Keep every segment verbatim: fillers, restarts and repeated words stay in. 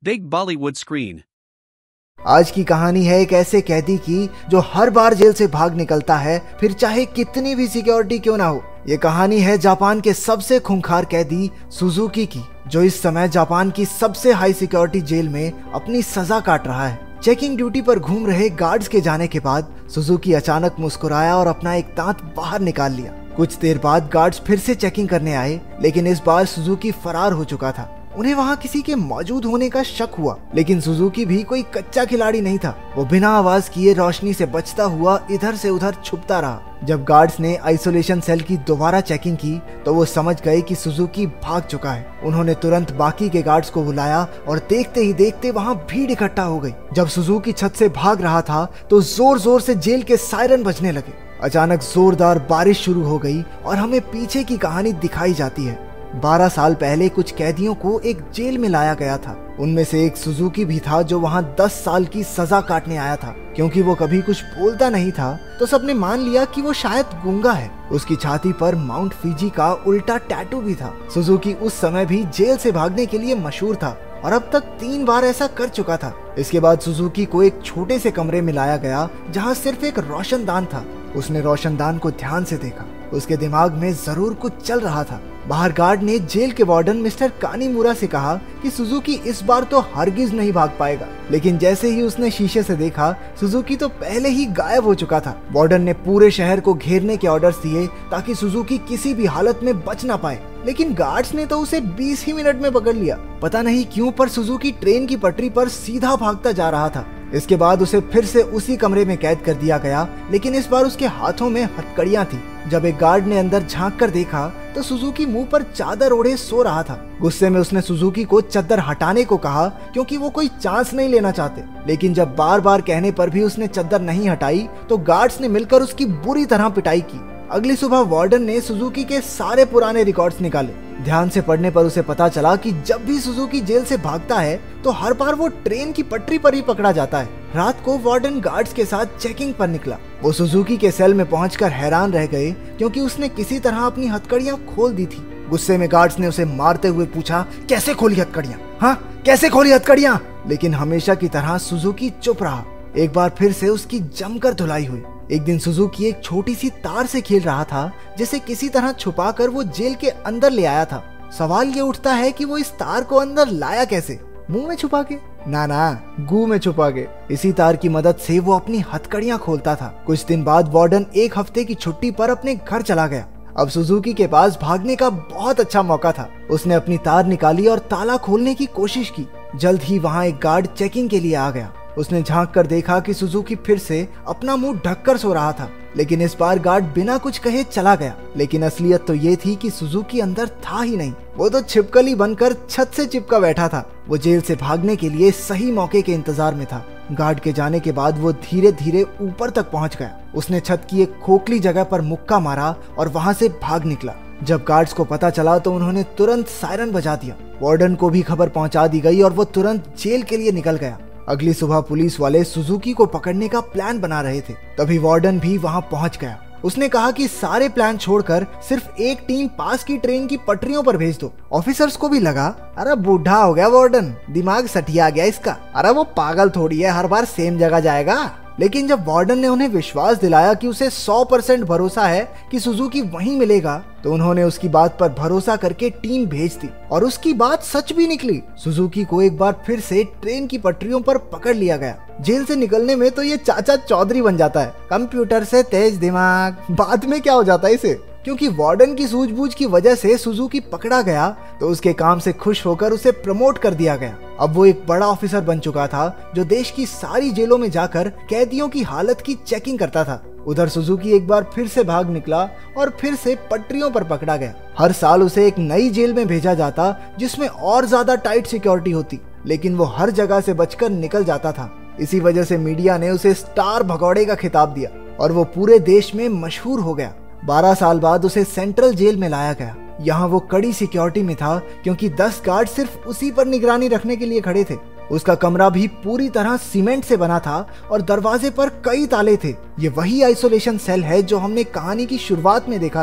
Big Bollywood screen. आज की कहानी है एक ऐसे कैदी की जो हर बार जेल से भाग निकलता है, फिर चाहे कितनी भी सिक्योरिटी क्यों ना हो। ये कहानी है जापान के सबसे खूंखार कैदी सुजुकी की, जो इस समय जापान की सबसे हाई सिक्योरिटी जेल में अपनी सजा काट रहा है। चेकिंग ड्यूटी पर घूम रहे गार्ड्स के जाने के बाद सुजुकी अचानक मुस्कुराया और अपना एक दांत बाहर निकाल लिया। कुछ देर बाद गार्ड्स फिर से चेकिंग करने आए, लेकिन इस बार सुजुकी फरार हो चुका था। उन्हें वहां किसी के मौजूद होने का शक हुआ, लेकिन सुजुकी भी कोई कच्चा खिलाड़ी नहीं था। वो बिना आवाज किए रोशनी से बचता हुआ इधर से उधर छुपता रहा। जब गार्ड्स ने आइसोलेशन सेल की दोबारा चेकिंग की तो वो समझ गए कि सुजुकी भाग चुका है। उन्होंने तुरंत बाकी के गार्ड्स को बुलाया और देखते ही देखते वहां भीड़ इकट्ठा हो गई। जब सुजुकी छत से भाग रहा था तो जोर जोर से जेल के सायरन बजने लगे। अचानक जोरदार बारिश शुरू हो गई और हमें पीछे की कहानी दिखाई जाती है। बारह साल पहले कुछ कैदियों को एक जेल में लाया गया था। उनमें से एक सुजुकी भी था जो वहां दस साल की सजा काटने आया था। क्योंकि वो कभी कुछ बोलता नहीं था तो सबने मान लिया कि वो शायद गूंगा है। उसकी छाती पर माउंट फिजी का उल्टा टैटू भी था। सुजुकी उस समय भी जेल से भागने के लिए मशहूर था और अब तक तीन बार ऐसा कर चुका था। इसके बाद सुजुकी को एक छोटे से कमरे में लाया गया जहां सिर्फ एक रोशनदान था। उसने रोशनदान को ध्यान से देखा। उसके दिमाग में जरूर कुछ चल रहा था। बाहर गार्ड ने जेल के वार्डन मिस्टर कानीमुरा से कहा कि सुजुकी इस बार तो हरगिज नहीं भाग पाएगा, लेकिन जैसे ही उसने शीशे से देखा सुजुकी तो पहले ही गायब हो चुका था। वार्डन ने पूरे शहर को घेरने के ऑर्डर्स दिए ताकि सुजुकी किसी भी हालत में बच ना पाए, लेकिन गार्ड्स ने तो उसे बीस ही मिनट में पकड़ लिया। पता नहीं क्यों पर सुजुकी ट्रेन की पटरी पर सीधा भागता जा रहा था। इसके बाद उसे फिर से उसी कमरे में कैद कर दिया गया, लेकिन इस बार उसके हाथों में हथकड़ियां थी। जब एक गार्ड ने अंदर झांक कर देखा तो सुजुकी मुंह पर चादर ओढ़े सो रहा था। गुस्से में उसने सुजुकी को चादर हटाने को कहा क्योंकि वो कोई चांस नहीं लेना चाहते, लेकिन जब बार बार कहने पर भी उसने चादर नहीं हटाई तो गार्ड्स ने मिलकर उसकी बुरी तरह पिटाई की। अगली सुबह वार्डन ने सुजुकी के सारे पुराने रिकॉर्ड्स निकाले। ध्यान से पढ़ने पर उसे पता चला कि जब भी सुजुकी जेल से भागता है तो हर बार वो ट्रेन की पटरी पर ही पकड़ा जाता है। रात को वार्डन गार्ड्स के साथ चेकिंग पर निकला। वो सुजुकी के सेल में पहुंचकर हैरान रह गए क्योंकि उसने किसी तरह अपनी हथकड़ियां खोल दी थी। गुस्से में गार्ड्स ने उसे मारते हुए पूछा, कैसे खोली हथकड़ियां? हाँ, कैसे खोली हथकड़ियां? लेकिन हमेशा की तरह सुजुकी चुप रहा। एक बार फिर से उसकी जमकर धुलाई हुई। एक दिन सुजुकी एक छोटी सी तार से खेल रहा था जिसे किसी तरह छुपाकर वो जेल के अंदर ले आया था। सवाल ये उठता है कि वो इस तार को अंदर लाया कैसे? मुंह में छुपा के? ना ना, गू में छुपा के। इसी तार की मदद से वो अपनी हथकड़ियां खोलता था। कुछ दिन बाद वार्डन एक हफ्ते की छुट्टी पर अपने घर चला गया। अब सुजुकी के पास भागने का बहुत अच्छा मौका था। उसने अपनी तार निकाली और ताला खोलने की कोशिश की। जल्द ही वहाँ एक गार्ड चेकिंग के लिए आ गया। उसने झांक कर देखा कि सुजुकी फिर से अपना मुंह ढककर सो रहा था, लेकिन इस बार गार्ड बिना कुछ कहे चला गया। लेकिन असलियत तो ये थी कि सुजुकी अंदर था ही नहीं। वो तो छिपकली बनकर छत से चिपका बैठा था। वो जेल से भागने के लिए सही मौके के इंतजार में था। गार्ड के जाने के बाद वो धीरे धीरे ऊपर तक पहुंच गया। उसने छत की एक खोखली जगह पर मुक्का मारा और वहां से भाग निकला। जब गार्ड्स को पता चला तो उन्होंने तुरंत सायरन बजा दिया। वार्डन को भी खबर पहुंचा दी गई और वो तुरंत जेल के लिए निकल गया। अगली सुबह पुलिस वाले सुजुकी को पकड़ने का प्लान बना रहे थे। तभी वार्डन भी वहां पहुंच गया। उसने कहा कि सारे प्लान छोड़कर सिर्फ एक टीम पास की ट्रेन की पटरियों पर भेज दो। ऑफिसर्स को भी लगा, अरे बूढ़ा हो गया वार्डन, दिमाग सठिया गया इसका, अरे वो पागल थोड़ी है, हर बार सेम जगह जाएगा। लेकिन जब वार्डन ने उन्हें विश्वास दिलाया कि उसे सौ परसेंट भरोसा है कि सुजुकी वहीं मिलेगा, तो उन्होंने उसकी बात पर भरोसा करके टीम भेज दी और उसकी बात सच भी निकली। सुजुकी को एक बार फिर से ट्रेन की पटरियों पर पकड़ लिया गया। जेल से निकलने में तो ये चाचा चौधरी बन जाता है, कंप्यूटर से तेज दिमाग। बाद में क्या हो जाता है इसे? क्योंकि वार्डन की सूझबूझ की वजह से सुजुकी पकड़ा गया तो उसके काम से खुश होकर उसे प्रमोट कर दिया गया। अब वो एक बड़ा ऑफिसर बन चुका था जो देश की सारी जेलों में जाकर कैदियों की हालत की चेकिंग करता था। उधर सुजुकी एक बार फिर से भाग निकला और फिर से पटरियों पर पकड़ा गया। हर साल उसे एक नई जेल में भेजा जाता जिसमें और ज्यादा टाइट सिक्योरिटी होती, लेकिन वो हर जगह से बचकर निकल जाता था। इसी वजह से मीडिया ने उसे स्टार भगौड़े का खिताब दिया और वो पूरे देश में मशहूर हो गया। बारह साल बाद उसे सेंट्रल जेल में लाया गया। यहाँ वो कड़ी सिक्योरिटी में था क्योंकि दस गार्ड सिर्फ उसी पर निगरानी रखने के लिए खड़े थे। उसका कमरा भी पूरी तरह सीमेंट से बना था और दरवाजे पर कई ताले थे। ये वही आइसोलेशन सेल है जो हमने कहानी की शुरुआत में देखा था।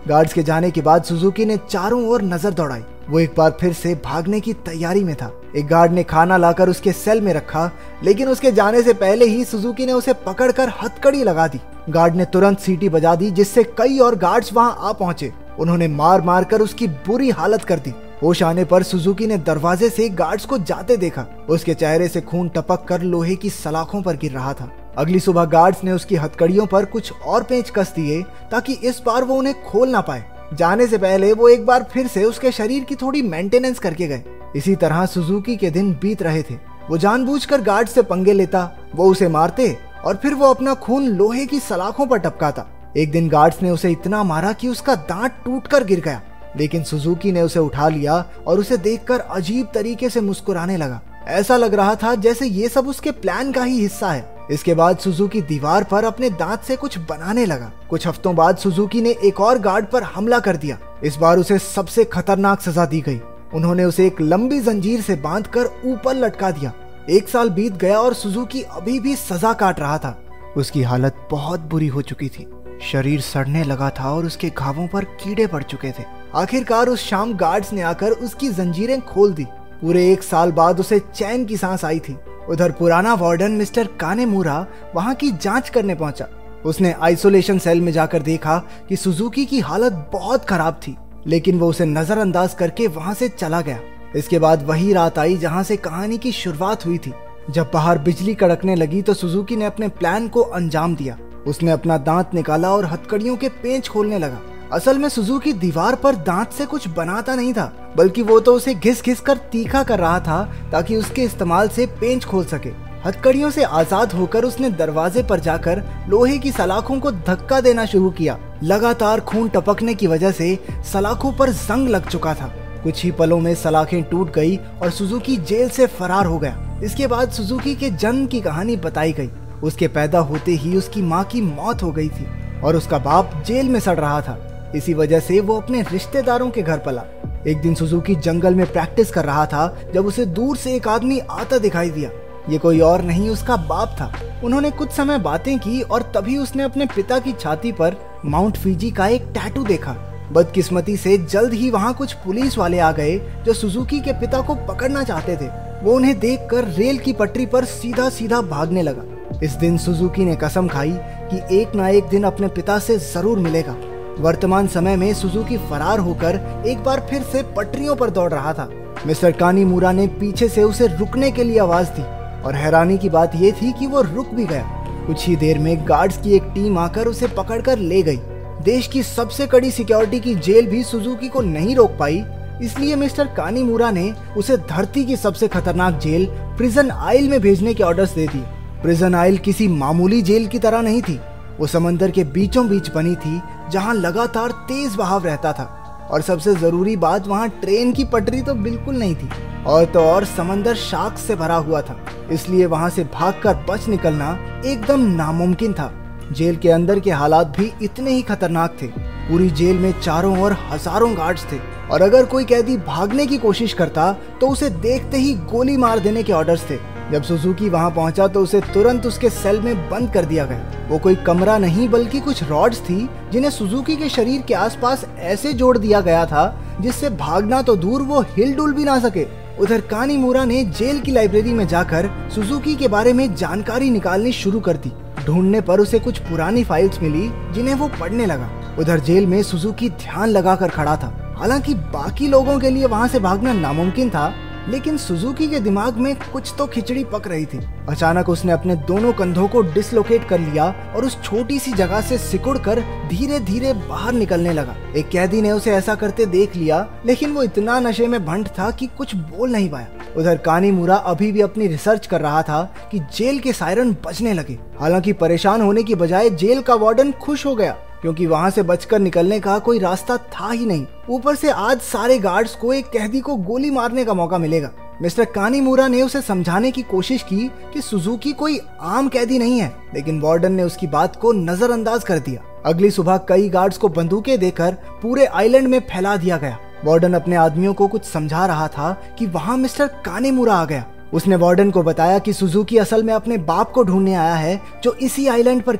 गार्ड्स के जाने के बाद सुजुकी ने चारों ओर नजर दौड़ाई। वो एक बार फिर से भागने की तैयारी में था। एक गार्ड ने खाना लाकर उसके सेल में रखा, लेकिन उसके जाने से पहले ही सुजुकी ने उसे पकड़कर हथकड़ी लगा दी। गार्ड ने तुरंत सीटी बजा दी, जिससे कई और गार्ड्स वहां आ पहुंचे। उन्होंने मार मार कर उसकी बुरी हालत कर दी। होश आने पर सुजुकी ने दरवाजे से गार्ड्स को जाते देखा। उसके चेहरे से खून टपक कर लोहे की सलाखों पर गिर रहा था। अगली सुबह गार्ड्स ने उसकी हथकड़ियों पर कुछ और पेंच कस दिए ताकि इस बार वो उन्हें खोल ना पाए। जाने से पहले वो एक बार फिर से उसके शरीर की थोड़ी मेंटेनेंस करके गए। इसी तरह सुजुकी के दिन बीत रहे थे। वो जानबूझकर गार्ड से पंगे लेता, वो उसे मारते और फिर वो अपना खून लोहे की सलाखों पर टपकाता। एक दिन गार्ड्स ने उसे इतना मारा कि उसका दांत टूटकर गिर गया, लेकिन सुजुकी ने उसे उठा लिया और उसे देखकर अजीब तरीके से मुस्कुराने लगा। ऐसा लग रहा था जैसे ये सब उसके प्लान का ही हिस्सा है। इसके बाद सुजुकी दीवार पर अपने दांत से कुछ बनाने लगा। कुछ हफ्तों बाद सुजुकी ने एक और गार्ड पर हमला कर दिया। इस बार उसे सबसे खतरनाक सजा दी गई। उन्होंने उसे एक लंबी जंजीर से बांधकर ऊपर लटका दिया। एक साल बीत गया और सुजुकी अभी भी सजा काट रहा था। उसकी हालत बहुत बुरी हो चुकी थी। शरीर सड़ने लगा था और उसके घावों पर कीड़े पड़ चुके थे। आखिरकार उस शाम गार्ड्स ने आकर उसकी जंजीरें खोल दी। पूरे एक साल बाद उसे चैन की सांस आई थी। उधर पुराना वार्डन मिस्टर कानेमुरा वहां की जांच करने पहुंचा। उसने आइसोलेशन सेल में जाकर देखा कि सुजुकी की हालत बहुत खराब थी, लेकिन वो उसे नजरअंदाज करके वहां से चला गया। इसके बाद वही रात आई जहां से कहानी की शुरुआत हुई थी। जब बाहर बिजली कड़कने लगी तो सुजुकी ने अपने प्लान को अंजाम दिया। उसने अपना दांत निकाला और हथकड़ियों के पेंच खोलने लगा। असल में सुजुकी दीवार पर दांत से कुछ बनाता नहीं था, बल्कि वो तो उसे घिस घिस कर तीखा कर रहा था ताकि उसके इस्तेमाल से पेंच खोल सके। हथकड़ियों से आजाद होकर उसने दरवाजे पर जाकर लोहे की सलाखों को धक्का देना शुरू किया। लगातार खून टपकने की वजह से सलाखों पर जंग लग चुका था। कुछ ही पलों में सलाखें टूट गई और सुजुकी जेल से फरार हो गया। इसके बाद सुजुकी के जन्म की कहानी बताई गई। उसके पैदा होते ही उसकी माँ की मौत हो गई थी और उसका बाप जेल में सड़ रहा था। इसी वजह से वो अपने रिश्तेदारों के घर पला। एक दिन सुजुकी जंगल में प्रैक्टिस कर रहा था जब उसे दूर से एक आदमी आता दिखाई दिया। ये कोई और नहीं उसका बाप था। उन्होंने कुछ समय बातें की और तभी उसने अपने पिता की छाती पर माउंट फीजी का एक टैटू देखा। बदकिस्मती से जल्द ही वहाँ कुछ पुलिस वाले आ गए जो सुजुकी के पिता को पकड़ना चाहते थे। वो उन्हें देखकर रेल की पटरी पर सीधा सीधा भागने लगा। इस दिन सुजुकी ने कसम खाई कि एक ना एक दिन अपने पिता से जरूर मिलेगा। वर्तमान समय में सुजुकी फरार होकर एक बार फिर से पटरियों पर दौड़ रहा था। मिस्टर कानीमुरा ने पीछे से उसे रुकने के लिए आवाज दी और हैरानी की बात यह थी कि वो रुक भी गया। कुछ ही देर में गार्ड्स की एक टीम आकर उसे पकड़कर ले गई। देश की सबसे कड़ी सिक्योरिटी की जेल भी सुजुकी को नहीं रोक पाई, इसलिए मिस्टर कानीमुरा ने उसे धरती की सबसे खतरनाक जेल प्रिजन आइल में भेजने के ऑर्डर्स दे दिए। प्रिजन आइल किसी मामूली जेल की तरह नहीं थी। वो समंदर के बीचों बीच बनी थी जहां लगातार तेज बहाव रहता था और सबसे जरूरी बात, वहां ट्रेन की पटरी तो बिल्कुल नहीं थी और तो और समंदर शार्क से भरा हुआ था, इसलिए वहां से भागकर बच निकलना एकदम नामुमकिन था। जेल के अंदर के हालात भी इतने ही खतरनाक थे। पूरी जेल में चारों ओर हजारों गार्ड्स थे और अगर कोई कैदी भागने की कोशिश करता तो उसे देखते ही गोली मार देने के ऑर्डर्स थे। जब सुजुकी वहां पहुंचा तो उसे तुरंत उसके सेल में बंद कर दिया गया। वो कोई कमरा नहीं बल्कि कुछ रॉड्स थी जिन्हें सुजुकी के शरीर के आसपास ऐसे जोड़ दिया गया था जिससे भागना तो दूर वो हिल डुल भी ना सके। उधर कानीमुरा ने जेल की लाइब्रेरी में जाकर सुजुकी के बारे में जानकारी निकालनी शुरू कर दी। ढूंढने पर उसे कुछ पुरानी फाइल्स मिली जिन्हें वो पढ़ने लगा। उधर जेल में सुजुकी ध्यान लगाकर खड़ा था। हालांकि बाकी लोगों के लिए वहां से भागना नामुमकिन था, लेकिन सुजुकी के दिमाग में कुछ तो खिचड़ी पक रही थी। अचानक उसने अपने दोनों कंधों को डिसलोकेट कर लिया और उस छोटी सी जगह से सिकुड़कर धीरे धीरे बाहर निकलने लगा। एक कैदी ने उसे ऐसा करते देख लिया, लेकिन वो इतना नशे में भंट था कि कुछ बोल नहीं पाया। उधर कानीमुरा अभी भी अपनी रिसर्च कर रहा था कि जेल के सायरन बजने लगे। हालांकि परेशान होने की बजाय जेल का वार्डन खुश हो गया, क्योंकि वहां से बचकर निकलने का कोई रास्ता था ही नहीं। ऊपर से आज सारे गार्ड्स को एक कैदी को गोली मारने का मौका मिलेगा। मिस्टर कानीमुरा ने उसे समझाने की कोशिश की कि सुजुकी कोई आम कैदी नहीं है, लेकिन वार्डन ने उसकी बात को नजरअंदाज कर दिया। अगली सुबह कई गार्ड्स को बंदूकें देकर पूरे आइलैंड में फैला दिया गया। वार्डन अपने आदमियों को कुछ समझा रहा था कि वहां मिस्टर कानीमुरा आ गया। उसने वार्डन को बताया कि सुजुकी असल में अपने बाप को ढूंढने आया है जो इसी आइलैंड पर कैद है।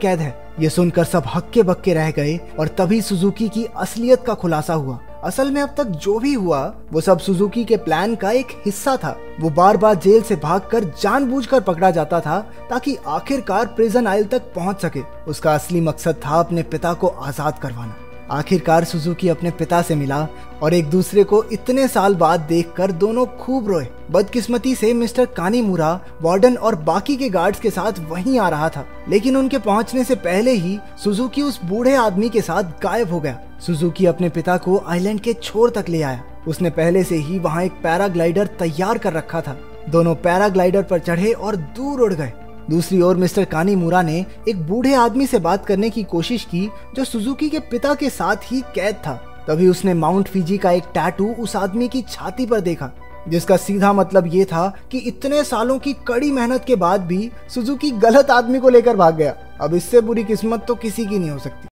ये सुनकर सब हक्के बक्के रह गए और तभी सुजुकी की असलियत का खुलासा हुआ। असल में अब तक जो भी हुआ वो सब सुजुकी के प्लान का एक हिस्सा था। वो बार बार जेल से भागकर जानबूझकर पकड़ा जाता था ताकि आखिरकार प्रिजन आइल तक पहुंच सके। उसका असली मकसद था अपने पिता को आजाद करवाना। आखिरकार सुजुकी अपने पिता से मिला और एक दूसरे को इतने साल बाद देखकर दोनों खूब रोए। बदकिस्मती से मिस्टर कानीमुरा वार्डन और बाकी के गार्ड्स के साथ वहीं आ रहा था, लेकिन उनके पहुंचने से पहले ही सुजुकी उस बूढ़े आदमी के साथ गायब हो गया। सुजुकी अपने पिता को आइलैंड के छोर तक ले आया। उसने पहले से ही वहाँ एक पैराग्लाइडर तैयार कर रखा था। दोनों पैराग्लाइडर पर चढ़े और दूर उड़ गए। दूसरी ओर मिस्टर कानीमुरा ने एक बूढ़े आदमी से बात करने की कोशिश की जो सुजुकी के पिता के साथ ही कैद था। तभी उसने माउंट फिजी का एक टैटू उस आदमी की छाती पर देखा, जिसका सीधा मतलब ये था कि इतने सालों की कड़ी मेहनत के बाद भी सुजुकी गलत आदमी को लेकर भाग गया। अब इससे बुरी किस्मत तो किसी की नहीं हो सकती।